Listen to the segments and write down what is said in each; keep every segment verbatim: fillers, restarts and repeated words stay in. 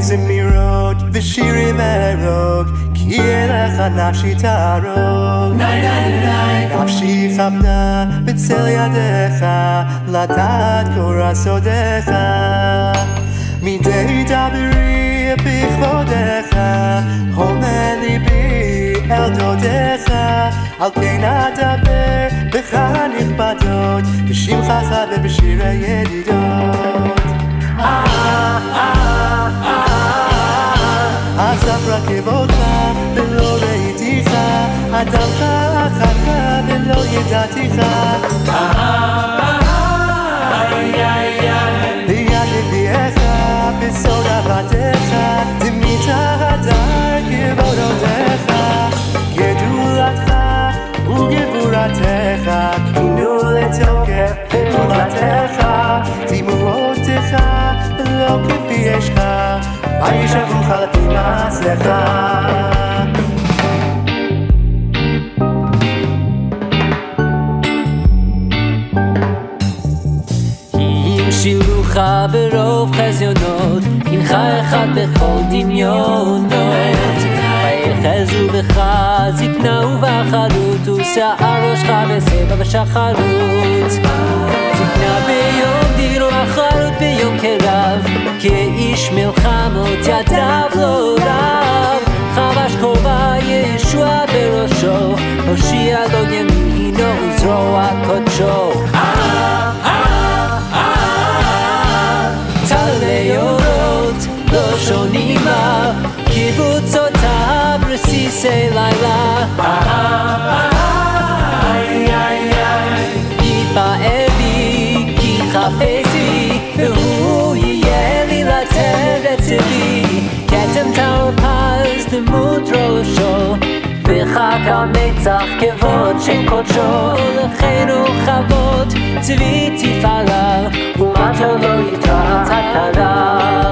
זמירות ושירים ארוג כי אליך נפשי תערוג נפשי חמדה בצל ידיך לדעת קורא סודיך מדי דברי בכבודיך הומה ליבי אל דודיך על כן אדבר בך נכבדות בשמחך ובשירי ידידות עזב רכבותך ולא ראיתיך אדמך אחריך ולא ידעתיך ביד לביאך בסוד אהבתך דמית הדר כבודותיך גדולתך וגבורתך כינו לתוקף פעולתך תמרותך ולא כפי אשך מה ישבוך לפי מעשיך שילוך ברוב חזיונות עמך אחד בכל דמיונות ויחזו בך זקנה ובחרות ושער ראשך בסבע ושחרות זקנה ביום דין ובחרות ביום קרב כאיש מלחמות ידיו לא רב חבש כובע ישוע בראשו הושיע לו ימינו וזרוע קודשו לילות לא שונים בה קבוצותיו רסיסי לילה יתפאר בי כי חפצי והוא יהיה לי לתרת לי כתם תרפז דמות ראשו וחק המצח כבוד שם קודשו לכן וכבוד צבי תפעלה ומטר לא יתרעת הקלה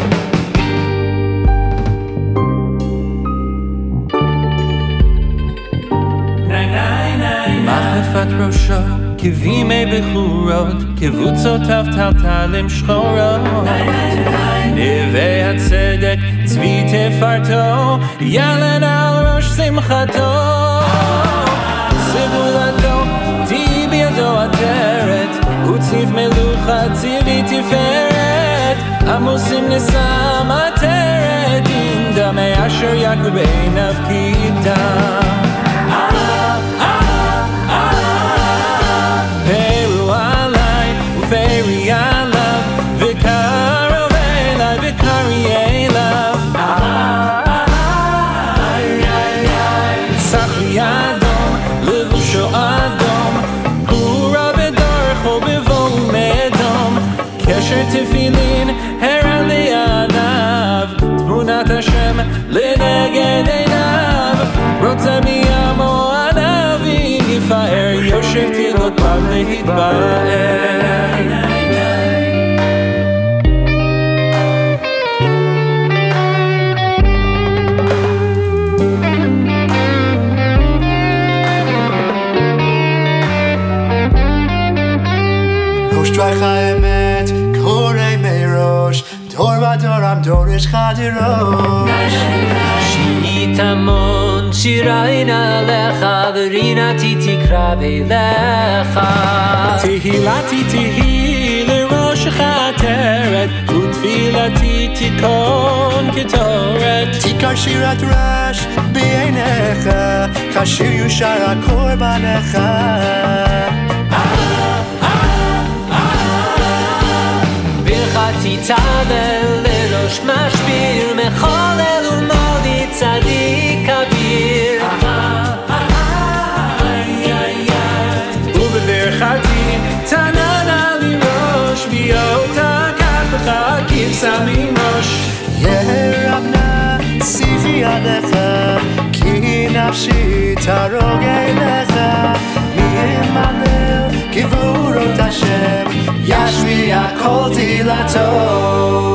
מחלפת ראשו כבימי בחורות קבוצותיו טלטלים שחורות נווה הצדק צבי תפארתו ילן על ראש שמחתו סגולתו תהי בידו עטרת וצניף מלוכה צבי תפארת עמוסים נשם עטרת עם דמי אשר יכו בעיניו כי דם פרו עלי ופרי עליו וקרוב אלי וקרי אליו שחי אדום לבושו אדום גבורה בדרכו בבואו מדום קשר תפילין הרע לעיניו תמונת השם לנגד עיניו רוצה מימו ענבים יפאר יושב תילות פעם להתפאר דרך האמת קורא מראש דור ודור עם דורש חדרוש שיעית המון שירין עליך ורינתי תקרא אליך תהילתי תהי לראשך עטרת ותפילתי תיכון כתורת תיקר שירת רש בעיניך כשיר יושר הקורבנך ברכתי תבל לראש משביר מחולל ומולי צדיק כביר ובברכתי תננה לי ראש ואותה כך בך כבשה מראש ירב נא שיחי ידיך כי נפשי תרוג אליך מימלל גבורות השם ישמיע כל תהילתו